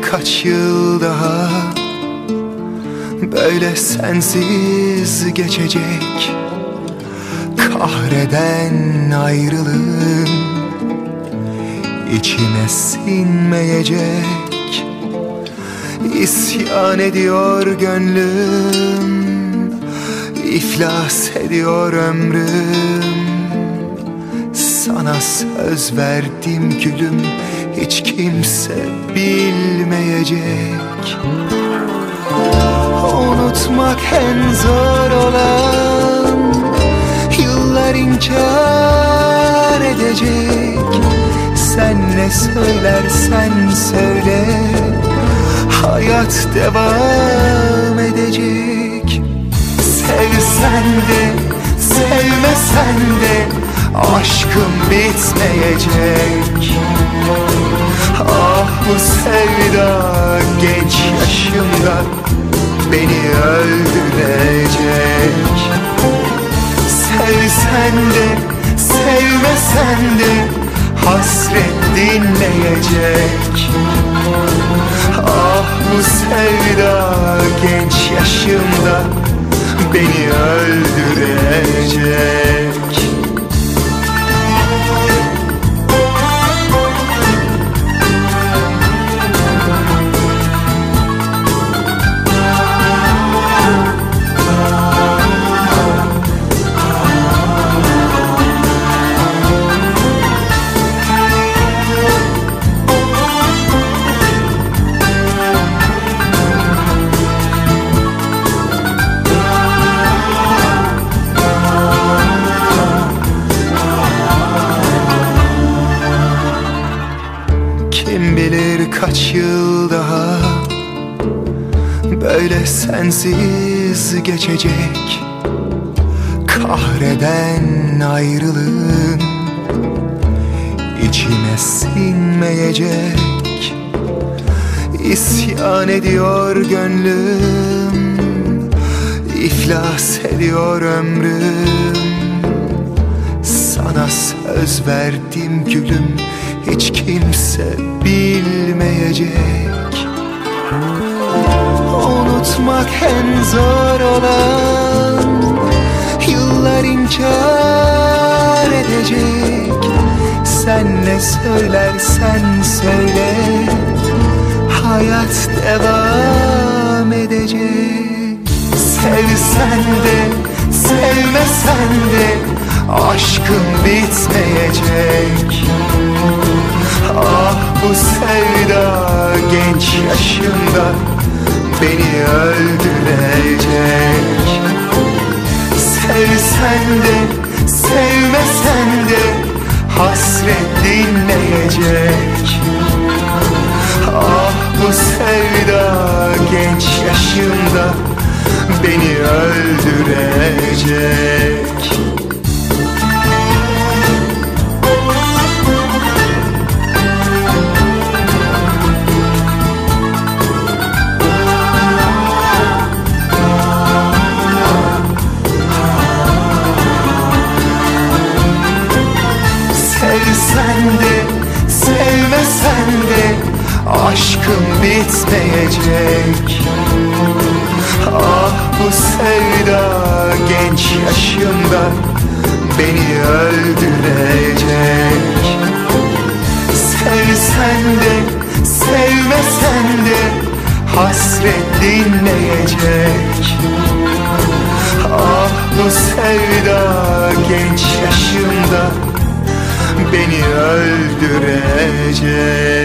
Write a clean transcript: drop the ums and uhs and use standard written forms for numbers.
kaç yıl daha böyle sensiz geçecek? Kahreden ayrılığın içime sinmeyecek. İsyan ediyor gönlüm, iflas ediyor ömrüm. Sana söz verdim gülüm, hiç kimse bilmeyecek. Unutmak en zor olan, yıllar inkar edecek. Sen ne söylersen söyle, hayat devam edecek. Sevsen de sevmesen de aşkım bitmeyecek. Ah bu sevda genç yaşımda beni öldürecek. Sevsen de sevmesen de hasret dinleyecek. Ah bu sevda genç yaşımda beni öldürecek. Kim bilir kaç yıl daha böyle sensiz geçecek. Kahreden ayrılığın içime sinmeyecek. İsyan ediyor gönlüm, iflas ediyor ömrüm. Sana söz verdim gülüm, hiç kimse bilmeyecek. Unutmak en zor olan, yıllar inkar edecek. Sen ne söylersen söyle, hayat devam edecek. Sevsen de sevmesen de aşkım bitmeyecek. Ah bu sevda genç yaşımda beni öldürecek. Sevsen de sevmesen de hasret dinleyecek. Ah bu sevda genç yaşımda beni öldürecek. Sevsen de sevmesen de aşkım bitmeyecek. Ah bu sevda genç yaşımda beni öldürecek. Sevsen de sevmesen de hasret dinleyecek. Ah bu sevda genç yaşımda beni öldürecek.